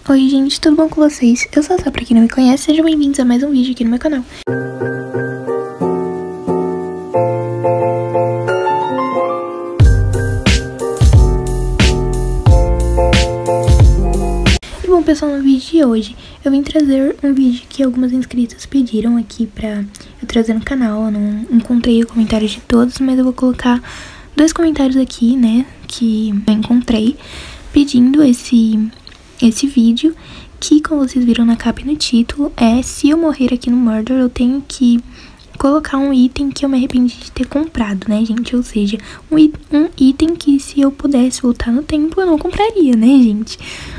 Oi gente, tudo bom com vocês? Eu sou a Sá, pra quem não me conhece, sejam bem-vindos a mais um vídeo aqui no meu canal. E bom pessoal, no vídeo de hoje eu vim trazer um vídeo que algumas inscritas pediram aqui pra eu trazer no canal. Eu não encontrei o comentário de todos, mas eu vou colocar dois comentários aqui, né, que eu encontrei pedindo esse vídeo, que como vocês viram na capa e no título, se eu morrer aqui no Murder, eu tenho que colocar um item que eu me arrependi de ter comprado, né, gente? Ou seja, um item que se eu pudesse voltar no tempo, eu não compraria, né, gente?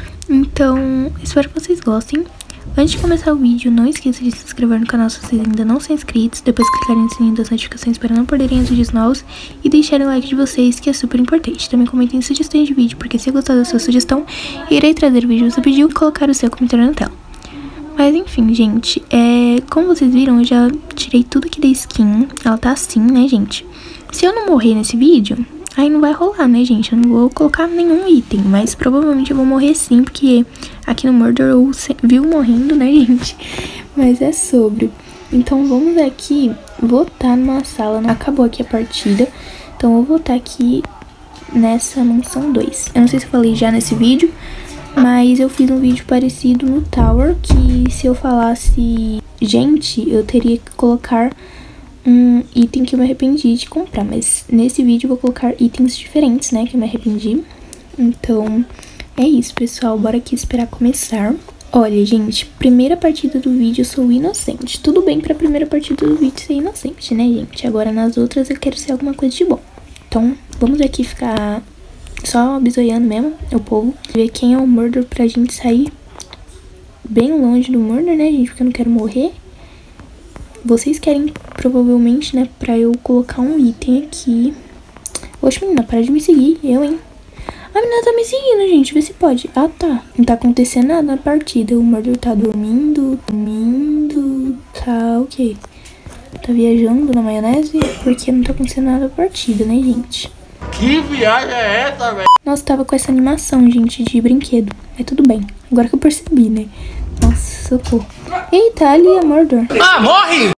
Então, espero que vocês gostem. Antes de começar o vídeo, não esqueça de se inscrever no canal se vocês ainda não são inscritos. Depois clicarem no sininho das notificações para não perderem os vídeos novos. E deixarem o like de vocês, que é super importante. Também comentem sugestões de vídeo, porque se gostar da sua sugestão, irei trazer o vídeo que você pediu e colocar o seu comentário na tela. Mas enfim, gente, como vocês viram, eu já tirei tudo aqui da skin. Ela tá assim, né, gente? Se eu não morrer nesse vídeo, aí não vai rolar, né, gente? Eu não vou colocar nenhum item, mas provavelmente eu vou morrer sim, porque aqui no Murder eu viu morrendo, né, gente? Mas é sobre. Então vamos aqui votar numa sala. Acabou aqui a partida, então eu vou votar aqui nessa mansão 2. Eu não sei se eu falei já nesse vídeo, mas eu fiz um vídeo parecido no Tower, que se eu falasse gente, eu teria que colocar um item que eu me arrependi de comprar, mas nesse vídeo eu vou colocar itens diferentes, né, que eu me arrependi. Então é isso, pessoal, bora aqui esperar começar. Olha, gente, primeira partida do vídeo eu sou inocente. Tudo bem pra primeira partida do vídeo ser inocente, né, gente? Agora nas outras eu quero ser alguma coisa de bom. Então vamos aqui ficar só bisoiando mesmo o povo, ver quem é o Murder pra gente sair bem longe do Murder, né, gente, porque eu não quero morrer. Vocês querem, provavelmente, né, pra eu colocar um item aqui. Oxe, menina, para de me seguir, hein? A menina tá me seguindo, gente, vê se pode. Ah, tá. Não tá acontecendo nada na partida. O Murder tá dormindo, tá o quê? Tá viajando na maionese, porque não tá acontecendo nada na partida, né, gente? Que viagem é essa, velho? Nossa, tava com essa animação, gente, de brinquedo. Mas tudo bem, agora que eu percebi, né? Nossa, socorro. Eita, ali é Murder. Ah, morre!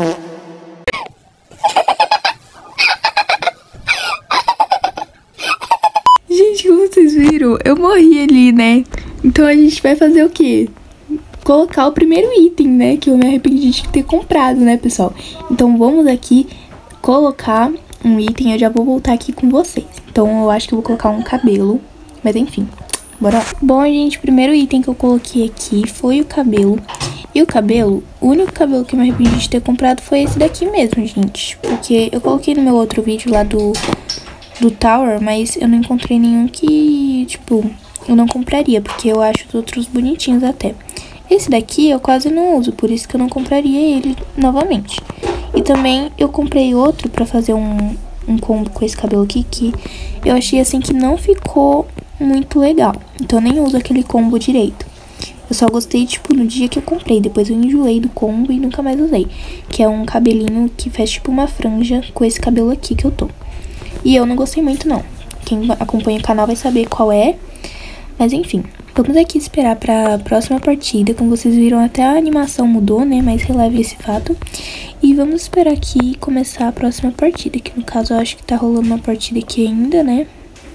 Gente, como vocês viram, eu morri ali, né? Então a gente vai fazer o quê? Colocar o primeiro item, né? Que eu me arrependi de ter comprado, né, pessoal? Então vamos aqui colocar um item. Eu já vou voltar aqui com vocês. Então eu acho que eu vou colocar um cabelo. Mas enfim, bora lá. Bom, gente, o primeiro item que eu coloquei aqui foi o cabelo. E o cabelo, o único cabelo que eu me arrependi de ter comprado foi esse daqui mesmo, gente. Porque eu coloquei no meu outro vídeo lá do Tower, mas eu não encontrei nenhum que, tipo, eu não compraria, porque eu acho os outros bonitinhos até. Esse daqui eu quase não uso, por isso que eu não compraria ele novamente. E também eu comprei outro pra fazer um combo com esse cabelo aqui, que eu achei assim que não ficou muito legal. Então eu nem uso aquele combo direito. Eu só gostei, tipo, no dia que eu comprei. Depois eu enjoei do combo e nunca mais usei. Que é um cabelinho que faz tipo uma franja com esse cabelo aqui que eu tô. E eu não gostei muito, não. Quem acompanha o canal vai saber qual é. Mas enfim, vamos aqui esperar pra próxima partida. Como vocês viram, até a animação mudou, né? Mas releve esse fato. E vamos esperar aqui começar a próxima partida. Que no caso eu acho que tá rolando uma partida aqui ainda, né?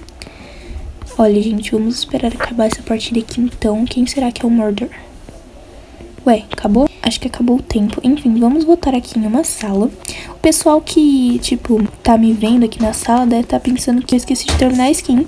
Olha, gente, vamos esperar acabar essa partida aqui então. Quem será que é o Murder? Ué, acabou? Acho que acabou o tempo. Enfim, vamos voltar aqui em uma sala. O pessoal que, tipo, tá me vendo aqui na sala deve estar pensando que eu esqueci de terminar a skin.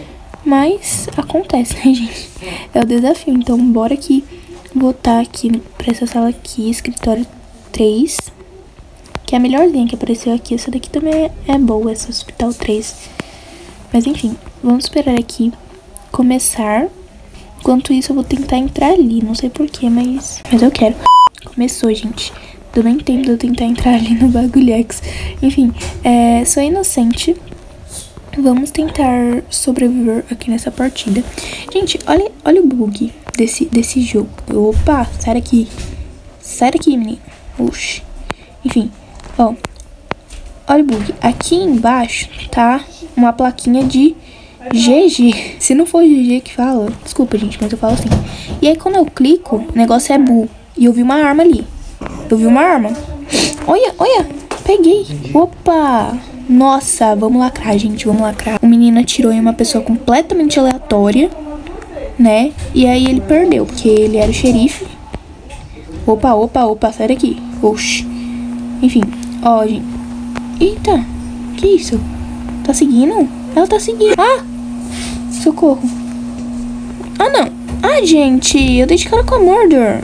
Mas acontece, né, gente? É o desafio. Então, bora aqui voltar aqui pra essa sala aqui, escritório 3. Que é a melhorzinha que apareceu aqui. Essa daqui também é boa, essa hospital 3. Mas enfim, vamos esperar aqui começar. Enquanto isso eu vou tentar entrar ali, não sei porquê, mas eu quero. Começou, gente. Deu nem tempo de eu tentar entrar ali no bagulhex. Enfim, sou inocente. Vamos tentar sobreviver aqui nessa partida. Gente, olha o bug desse jogo. Opa, sai daqui. Sai daqui, menino. Oxi. Enfim, ó. Olha o bug. Aqui embaixo tá uma plaquinha de GG. Se não for GG que fala, desculpa, gente, mas eu falo assim. E aí, quando eu clico, o negócio é bull. E eu vi uma arma ali. Eu vi uma arma. Olha, olha. Peguei. Opa. Nossa, vamos lacrar, gente, vamos lacrar. O menino atirou em uma pessoa completamente aleatória, né? E aí ele perdeu, porque ele era o xerife. Opa, opa, opa, sai daqui. Oxi. Enfim, ó, gente. Eita, que isso? Tá seguindo? Ela tá seguindo. Ah! Socorro. Ah, não. Ah, gente, eu dei de cara com a Murder.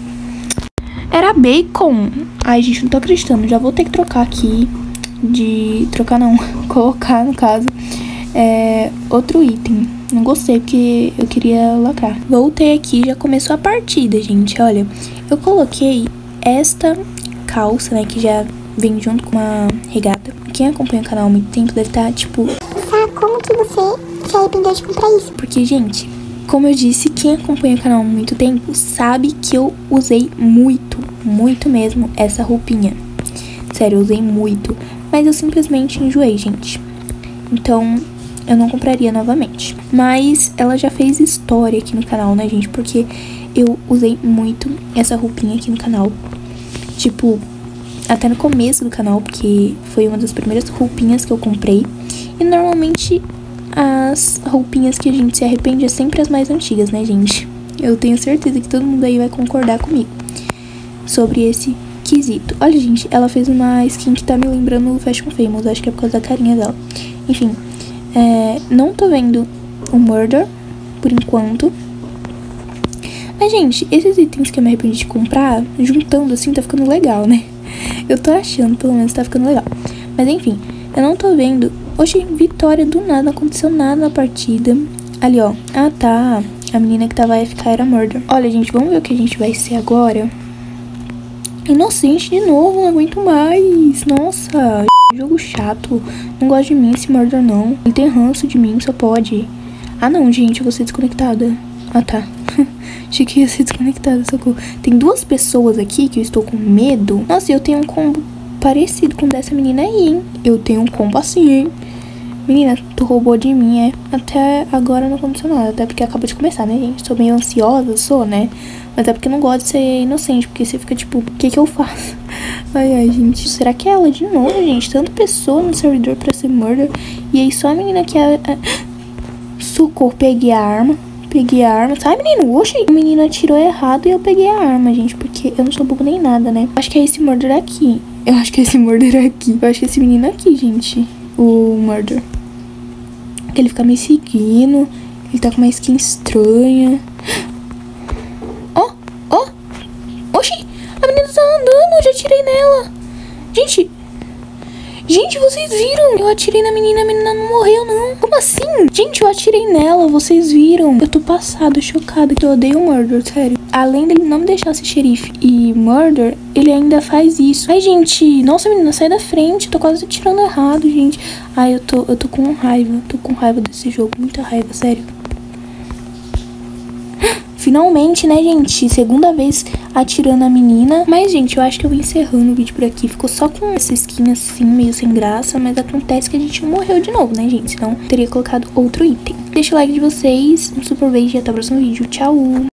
Era bacon. Ai, gente, não tô acreditando. Já vou ter que trocar aqui. Trocar não. Colocar, no caso. Outro item. Não gostei porque eu queria lacrar. Voltei aqui, já começou a partida, gente. Olha, eu coloquei esta calça, né, que já vem junto com uma regata. Quem acompanha o canal há muito tempo deve estar, tipo... Como que você se arrependeu de comprar isso? Porque, gente, como eu disse, quem acompanha o canal há muito tempo sabe que eu usei muito, muito mesmo essa roupinha. Sério, eu usei muito. Mas eu simplesmente enjoei, gente. Então, eu não compraria novamente. Mas ela já fez história aqui no canal, né, gente? Porque eu usei muito essa roupinha aqui no canal. Tipo, até no começo do canal, porque foi uma das primeiras roupinhas que eu comprei. E normalmente as roupinhas que a gente se arrepende é sempre as mais antigas, né, gente? Eu tenho certeza que todo mundo aí vai concordar comigo sobre esse quesito. Olha, gente, ela fez uma skin que tá me lembrando o Fashion Famous. Acho que é por causa da carinha dela. Enfim, não tô vendo o Murder por enquanto. Mas, gente, esses itens que eu me arrependi de comprar, juntando assim, tá ficando legal, né? Eu tô achando, pelo menos, tá ficando legal. Mas, enfim, eu não tô vendo... Oxe, vitória do nada, não aconteceu nada na partida. Ali, ó. Ah, tá. A menina que tava AFK era Murder. Olha, gente, vamos ver o que a gente vai ser agora. Inocente de novo, não aguento mais. Nossa, jogo chato. Não gosto de mim esse Murder, não. Ele tem ranço de mim, só pode. Ah, não, gente, eu vou ser desconectada. Ah, tá. Achei que ia ser desconectada, socorro. Tem duas pessoas aqui que eu estou com medo. Nossa, eu tenho um combo parecido com o dessa menina aí, hein? Eu tenho um combo assim, hein? Menina, tu roubou de mim, Até agora não aconteceu nada. Até porque acabou de começar, né, gente? Sou meio ansiosa, né? Mas é porque eu não gosto de ser inocente. Porque você fica tipo, o que eu faço? Ai, ai, gente. Será que é ela de novo, gente? Tanta pessoa no servidor pra ser Murder. E aí só a menina que é... Socorro, peguei a arma. Sai, menino, oxi. O menino atirou errado e eu peguei a arma, gente. Porque eu não sou bobo nem nada, né? Acho que é esse Murder aqui. Eu acho que é esse menino aqui, gente. O Murder. Que ele fica me seguindo. Ele tá com uma skin estranha. Ó. Oxi, a menina tá andando. Eu já atirei nela. Gente, vocês viram? Eu atirei na menina, a menina não morreu, não. Como assim? Gente, eu atirei nela, vocês viram? Eu tô passada, chocada, que eu odeio o Murder, sério. Além dele não me deixar ser xerife e Murder, ele ainda faz isso. Ai, gente, nossa, menina, sai da frente. Tô quase atirando errado, gente. Ai, eu tô com raiva. Tô com raiva desse jogo, muita raiva, sério. Finalmente, né, gente? Segunda vez atirando a menina. Mas, gente, eu acho que eu vou encerrando o vídeo por aqui. Ficou só com essa skin assim, meio sem graça. Mas acontece que a gente morreu de novo, né, gente? Senão teria colocado outro item. Deixa o like de vocês. Um super beijo e até o próximo vídeo. Tchau!